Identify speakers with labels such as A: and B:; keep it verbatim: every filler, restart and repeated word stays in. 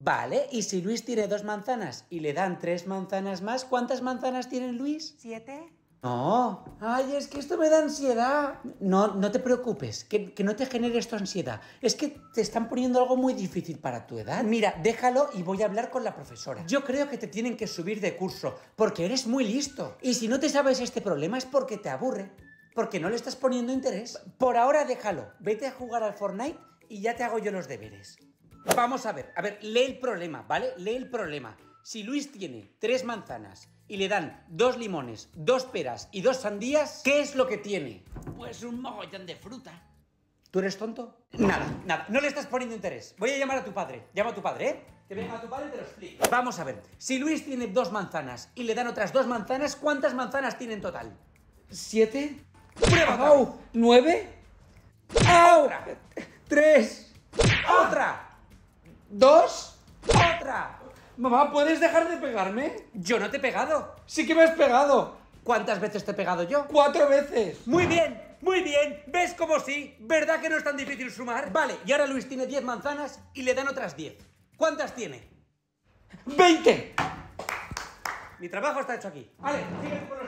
A: Vale, y si Luis tiene dos manzanas y le dan tres manzanas más, ¿cuántas manzanas tiene Luis?
B: ¿Siete?
A: No. Ay, es que esto me da ansiedad. No, no te preocupes, que, que no te genere esto ansiedad. Es que te están poniendo algo muy difícil para tu edad. Mira, déjalo y voy a hablar con la profesora. Yo creo que te tienen que subir de curso, porque eres muy listo. Y si no te sabes este problema es porque te aburre, porque no le estás poniendo interés. Por ahora déjalo. Vete a jugar al Fortnite y ya te hago yo los deberes. Vamos a ver, a ver, lee el problema, ¿vale? Lee el problema. Si Luis tiene tres manzanas y le dan dos limones, dos peras y dos sandías, ¿qué es lo que tiene?
C: Pues un mogollón de fruta.
A: ¿Tú eres tonto? Nada, nada, no le estás poniendo interés. Voy a llamar a tu padre. Llama a tu padre, ¿eh? Que venga a tu padre y te lo explico. Vamos a ver, si Luis tiene dos manzanas y le dan otras dos manzanas, ¿cuántas manzanas tiene en total?
D: ¿Siete?
A: ¡Prueba!
D: ¡Au! ¿Nueve? ¡Au!
A: ¡Otra!
D: ¡Tres!
A: ¡Otra!
D: ¿Dos?
A: ¡Otra!
D: Mamá, ¿puedes dejar de pegarme?
A: Yo no te he pegado.
D: Sí que me has pegado.
A: ¿Cuántas veces te he pegado yo?
D: ¡Cuatro veces!
A: Muy bien, muy bien. ¿Ves cómo sí? ¿Verdad que no es tan difícil sumar? Vale, y ahora Luis tiene diez manzanas y le dan otras diez. ¿Cuántas tiene?
D: ¡Veinte!
A: Mi trabajo está hecho aquí. Vale, sigue con los